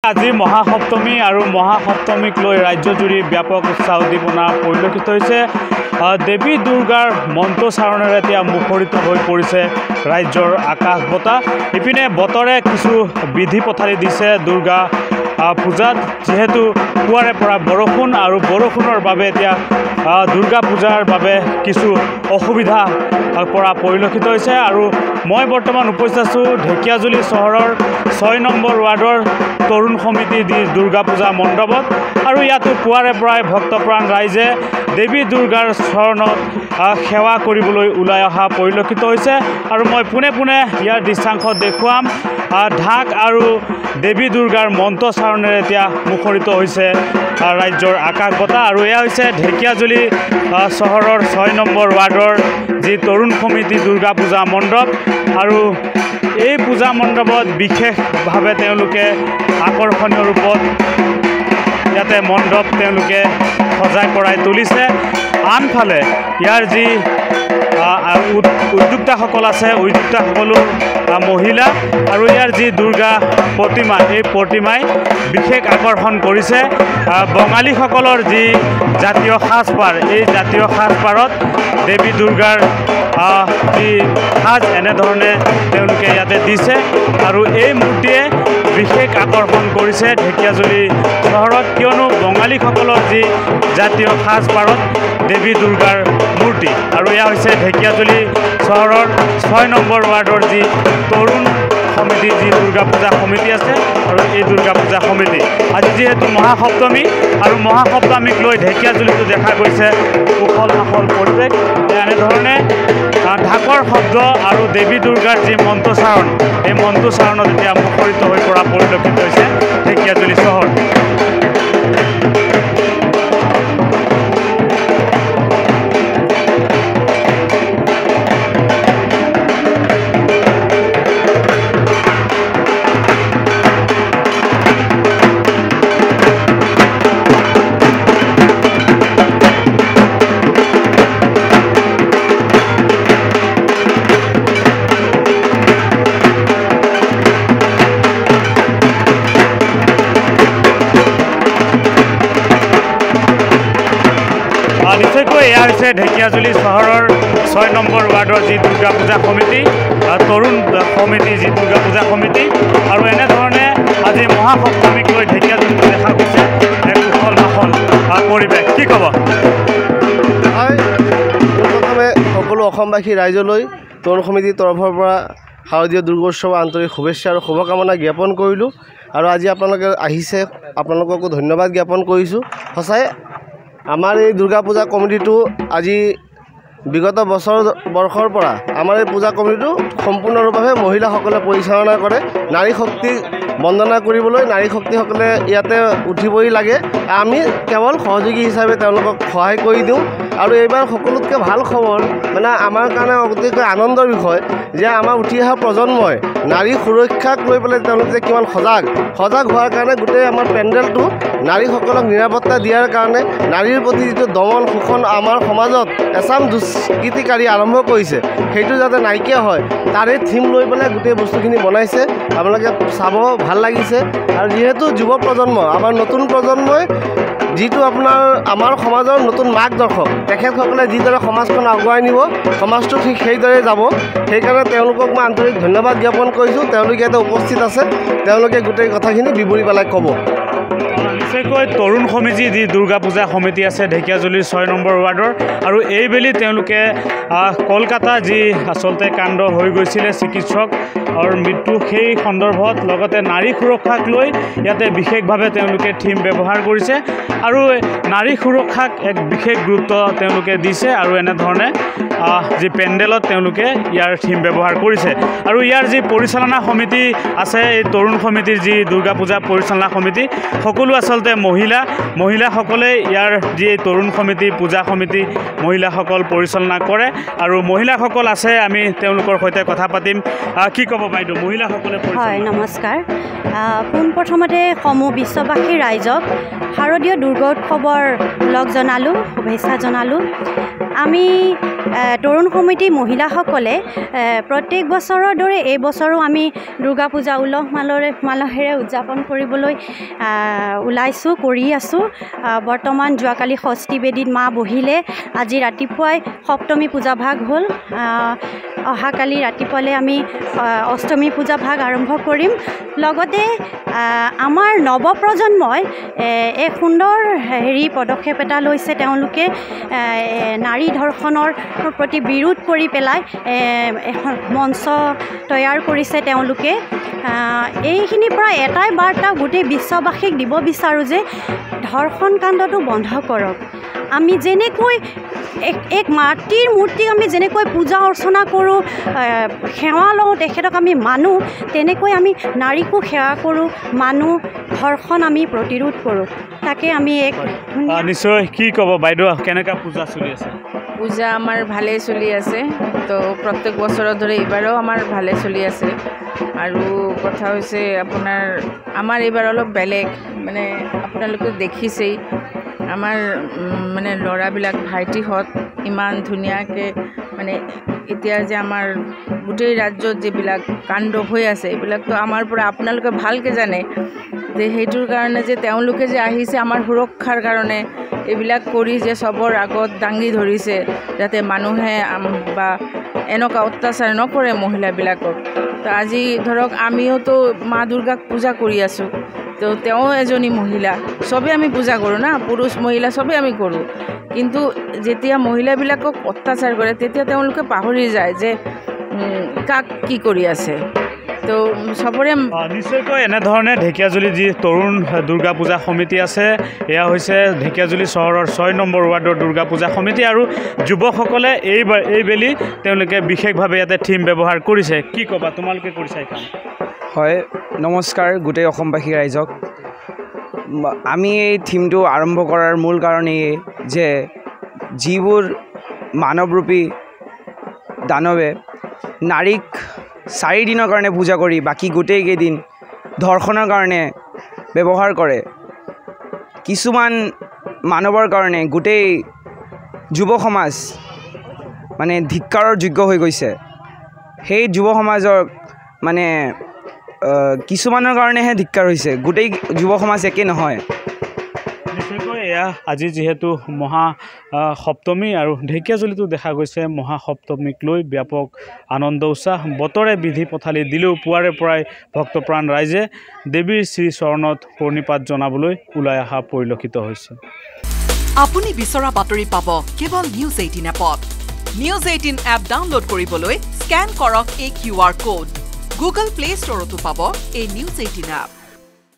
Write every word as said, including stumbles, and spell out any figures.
আজি মহা সপ্তমী আৰু মহা সপ্তমীক লৈ ৰাজ্যজুৰি ব্যাপক উৎসাহ উদ্দীপনা পৰিলক্ষিত হৈছে। দেৱী দুৰ্গাৰ মন্ত্ৰোচ্চাৰণেৰে এতিয়া মুখৰিত হৈ পৰিছে ৰাজ্যৰ আকাশ বতাহ। ইপিনে বতৰে কিছু বিধি পথালি দিছে দুৰ্গা পূজাত, যিহেতু পুৱাৰে পৰা বৰষুণ আৰু বৰষুণৰ বাবে এতিয়া দুৰ্গা পূজাৰ বাবে কিছু অসুবিধা পৰা পৰিলক্ষিত হৈছে। আৰু মই বৰ্তমান উপস্থিত আছোঁ ঢেকীয়াজুলি চহৰৰ ছয় নম্বৰ ৱাৰ্ডৰ তৰুণ সমিতি দি দুৰ্গা পূজা মণ্ডপত। আৰু ইয়াতো পুৱাৰে পৰাই ভক্তপ্ৰাণ ৰাইজে দেৱী দুৰ্গাৰ চৰণত সেৱা কৰিবলৈ ওলাই অহা পৰিলক্ষিত হৈছে। আৰু মই পোনে পোনে ইয়াৰ দৃশ্যাংশ দেখুৱাম। ঢাক আৰু দেৱী দুৰ্গাৰ মন্ত্ৰোচ্চাৰণেৰে এতিয়া মুখৰিত হৈছে ৰাজ্যৰ আকাশ বতাহ। আৰু এয়া হৈছে ঢেকীয়াজুলি চহৰৰ ছয় নম্বৰ ৱাৰ্ডৰ যি তৰুণ সমিতি দুৰ্গা পূজা মণ্ডপ। আৰু এই পূজা মণ্ডপত বিশেষভাৱে তেওঁলোকে আকৰ্ষণীয় ৰূপত ইয়াতে মণ্ডপ তেওঁলোকে সজাই পৰাই তুলিছে। আনফালে ইয়াৰ যি উদ্যোক্তাসকল আছে, উদ্যোক্তাসকলো মহিলা। আৰু ইয়াৰ যি দুৰ্গা প্ৰতিমা, এই প্ৰতিমাই বিশেষ আকৰ্ষণ কৰিছে। বঙালীসকলৰ যি জাতীয় সাজপাৰ, এই জাতীয় সাজপাৰত দেৱী দুৰ্গাৰ যি সাজ এনেধৰণে তেওঁলোকে ইয়াতে দিছে। আৰু এই মূৰ্তিয়ে বিশেষ আকৰ্ষণ কৰিছে ঢেকীয়াজুলি চহৰত, কিয়নো বঙালীসকলৰ যি জাতীয় সাজপাৰত দেৱী দুৰ্গাৰ মূৰ্তি। আৰু এয়া হৈছে ঢেকীয়াজুলি চহৰৰ ছয় নম্বৰ ৱাৰ্ডৰ যি তৰুণ সমিতি, যি দুৰ্গা পূজা সমিতি আছে। আৰু এই দুৰ্গা পূজা সমিতি আজি যিহেতু মহা সপ্তমী, আৰু মহা সপ্তমীক লৈ ঢেকীয়াজুলিতো দেখা গৈছে উখল মাখল পৰিৱেশ। এনেধৰণে ঢাকৰ শব্দ আৰু দেৱী দুৰ্গাৰ যি মন্ত্ৰোচ্চাৰণ, এই মন্ত্ৰোচ্চাৰণত এতিয়া মুখৰিত হৈ পৰা পৰিলক্ষিত হৈছে ঢেকীয়াজুলি চহৰ। নিশ্চয়কৈ এয়া হৈছে ঢেকীয়াজুলি চহৰৰ ছয় নম্বৰ ৱাৰ্ডৰ যি দুৰ্গা পূজা সমিতি, তৰুণ সমিতি যি দুৰ্গা পূজা সমিতি। আৰু এনেধৰণে আজি মহা সপ্তমীক লৈ ঢেকীয়াজুলিত দেখা গৈছে এক উখল মাখল পৰিৱেশ। কি ক'ব? হয়, প্ৰথমে সকলো অসমবাসী ৰাইজলৈ তৰুণ সমিতিৰ তৰফৰ পৰা শাৰদীয় দুৰ্গোৎসৱৰ আন্তৰিক শুভেচ্ছা আৰু শুভকামনা জ্ঞাপন কৰিলোঁ। আৰু আজি আপোনালোকে আহিছে, আপোনালোককো ধন্যবাদ জ্ঞাপন কৰিছোঁ। সঁচাই আমাৰ এই দুৰ্গা পূজা কমিটিটো আজি বিগত বছৰ বৰ্ষৰ পৰা আমাৰ এই পূজা কমিটিটো সম্পূৰ্ণৰূপে মহিলাসকলে পৰিচালনা কৰে। নাৰী শক্তিক বন্দনা কৰিবলৈ নাৰী শক্তিসকলে ইয়াতে উঠিবই লাগে। আমি কেৱল সহযোগী হিচাপে তেওঁলোকক সহায় কৰি দিওঁ। আৰু এইবাৰ সকলোতকৈ ভাল খবৰ, মানে আমাৰ কাৰণে অতিকৈ আনন্দৰ বিষয় যে আমাৰ উঠি অহা প্ৰজন্মই নাৰী সুৰক্ষাক লৈ পেলাই তেওঁলোক যে কিমান সজাগ সজাগ হোৱাৰ কাৰণে গোটেই আমাৰ পেণ্ডেলটো নাৰীসকলক নিৰাপত্তা দিয়াৰ কাৰণে, নাৰীৰ প্ৰতি যিটো দমন শোষণ আমাৰ সমাজত এচাম দুষ্কৃতিকাৰী আৰম্ভ কৰিছে, সেইটো যাতে নাইকিয়া হয় তাৰে থিম লৈ পেলাই গোটেই বস্তুখিনি বনাইছে। আপোনালোকে চাব, ভাল লাগিছে। আৰু যিহেতু যুৱ প্ৰজন্ম, আমাৰ নতুন প্ৰজন্মই যিটো আপোনাৰ আমাৰ সমাজৰ নতুন মাৰ্গদৰ্শক, তেখেতসকলে যিদৰে সমাজখন আগুৱাই নিব, সমাজটো ঠিক সেইদৰে যাব। সেইকাৰণে তেওঁলোকক মই আন্তৰিক ধন্যবাদ জ্ঞাপন কৰিছোঁ। তেওঁলোকে ইয়াতে উপস্থিত আছে, তেওঁলোকে গোটেই কথাখিনি বিৱৰি পেলাই ক'ব। নিশ্চয়কৈ তৰুণ সমিতি যি দুৰ্গা পূজা সমিতি আছে ঢেকীয়াজুলিৰ ছয় নম্বৰ ৱাৰ্ডৰ। আৰু এইবেলি তেওঁলোকে কলকাতা যি আচলতে কাণ্ড হৈ গৈছিলে চিকিৎসকৰ মৃত্যু, সেই সন্দৰ্ভত লগতে নাৰী সুৰক্ষাক লৈ ইয়াতে বিশেষভাৱে তেওঁলোকে থিম ব্যৱহাৰ কৰিছে। আৰু নাৰী সুৰক্ষাক এক বিশেষ গুৰুত্ব তেওঁলোকে দিছে। আৰু এনেধৰণে যি পেণ্ডেলত তেওঁলোকে ইয়াৰ থিম ব্যৱহাৰ কৰিছে। আৰু ইয়াৰ যি পৰিচালনা সমিতি আছে, এই তৰুণ সমিতিৰ যি দুৰ্গা পূজা পৰিচালনা সমিতি, সকলো আচলতে মহিলা মহিলাসকলে ইয়াৰ যি তৰুণ সমিতি পূজা সমিতি মহিলাসকল পৰিচালনা কৰে। আৰু মহিলাসকল আছে, আমি তেওঁলোকৰ সৈতে কথা পাতিম। কি ক'ব বাইদেউ, মহিলাসকলে? হয়, নমস্কাৰ। পোনপ্ৰথমতে সমূহ বিশ্ববাসী ৰাইজক শাৰদীয় দুৰ্গোৎসৱৰ লগ জনালোঁ, শুভেচ্ছা জনালোঁ। আমি তৰুণ সমিতি মহিলাসকলে প্ৰত্যেক বছৰৰ দৰে এই বছৰো আমি দুৰ্গা পূজা উলহ মালৰে মালহেৰে উদযাপন কৰিবলৈ ওলাইছোঁ কৰি আছোঁ বৰ্তমান যোৱাকালি ষষ্ঠী বেদীত মা বহিলে আজি ৰাতিপুৱাই সপ্তমী পূজা ভাগ হ'ল অহাকালি ৰাতিপুৱালৈ আমি অষ্টমী পূজা ভাগ আৰম্ভ কৰিম লগতে আমাৰ নৱপ্ৰজন্মই এক সুন্দৰ হেৰি পদক্ষেপ এটা লৈছে তেওঁলোকে নাৰী ধৰ্ষণৰ প্ৰতি বিৰোধ কৰি পেলাই এখন মঞ্চ তৈয়াৰ কৰিছে তেওঁলোকে এইখিনিৰ পৰা এটাই বাৰ্তা গোটেই বিশ্ববাসীক দিব বিচাৰোঁ যে ধৰ্ষণ কাণ্ডটো বন্ধ কৰক আমি যেনেকৈ এক এক মাটিৰ মূৰ্তিক আমি যেনেকৈ পূজা অৰ্চনা কৰোঁ সেৱা লওঁ তেখেতক আমি মানো তেনেকৈ আমি নাৰীকো সেৱা কৰোঁ মানুহ ধৰ্ষণ আমি প্ৰতিৰোধ কৰোঁ তাকে আমি এক নিশ্চয় কি ক'ব বাইদেউ কেনেকুৱা পূজা চলি আছে পূজা আমাৰ ভালে চলি আছে তো প্ৰত্যেক বছৰৰ দৰে এইবাৰো আমাৰ ভালে চলি আছে আৰু কথা হৈছে আপোনাৰ আমাৰ এইবাৰ অলপ বেলেগ মানে আপোনালোকে দেখিছেই আমাৰ মানে ল'ৰাবিলাক ভাইটিহঁত ইমান ধুনীয়াকৈ মানে এতিয়া যে আমাৰ গোটেই ৰাজ্যত যিবিলাক কাণ্ড হৈ আছে এইবিলাকতো আমাৰ পৰা আপোনালোকে ভালকৈ জানে যে সেইটোৰ কাৰণে যে তেওঁলোকে যে আহিছে আমাৰ সুৰক্ষাৰ কাৰণে এইবিলাক কৰি যে চবৰ আগত দাঙি ধৰিছে যাতে মানুহে বা এনেকুৱা অত্যাচাৰ নকৰে মহিলাবিলাকক তো আজি ধৰক আমিওতো মা দুৰ্গাক পূজা কৰি আছোঁ তো তেওঁ এজনী মহিলা চবেই আমি পূজা কৰোঁ না পুৰুষ মহিলা চবেই আমি কৰোঁ কিন্তু যেতিয়া মহিলাবিলাকক অত্যাচাৰ কৰে তেতিয়া তেওঁলোকে পাহৰি যায় যে কাক কি কৰি আছে তো সবৰে নিশ্চয়কৈ এনেধৰণে ঢেকীয়াজুলি যি তৰুণ দুৰ্গা পূজা সমিতি আছে এয়া হৈছে ঢেকীয়াজুলি চহৰৰ ছয় নম্বৰ ৱাৰ্ডৰ দুৰ্গা পূজা সমিতি আৰু যুৱকসকলে এই এইবেলি তেওঁলোকে বিশেষভাৱে ইয়াতে থিম ব্যৱহাৰ কৰিছে কি ক'বা তোমালোকে কৰিছা এই কাম হয় নমস্কাৰ গোটেই অসমবাসী ৰাইজক আমি এই থিমটো আৰম্ভ কৰাৰ মূল কাৰণ এই যে যিবোৰ মানৱৰূপী দানৱে নাৰীক চাৰি দিনৰ কাৰণে পূজা কৰি বাকী গোটেইকেইদিন ধৰ্ষণৰ কাৰণে ব্যৱহাৰ কৰে কিছুমান মানৱৰ কাৰণে গোটেই যুৱ সমাজ মানে ধিক্কাৰৰ যোগ্য হৈ গৈছে সেই যুৱ সমাজক মানে কিছুমানৰ কাৰণেহে ধিক্কাৰ হৈছে গোটেই যুৱ সমাজ একে নহয় নিশ্চয়কৈ এয়া আজি যিহেতু মহা সপ্তমী আৰু ঢেকীয়াজুলিতো দেখা গৈছে মহা সপ্তমীক লৈ ব্যাপক আনন্দ উৎসাহ বতৰে বিধি পথালি দিলেও পুৱাৰে পৰাই ভক্তপ্ৰাণ ৰাইজে দেৱীৰ শ্ৰী চৰণত প্ৰণিপাত জনাবলৈ ওলাই অহা পৰিলক্ষিত হৈছে আপুনি বিচৰা বাতৰি পাব কেৱল নিউজ এইটিন এপত নিউজ এইটিন এপ ডাউনলোড কৰিবলৈ স্কেন কৰক এই Q R code Google play ষ্টৰতো পাব এই নিউজ এইটিন এপ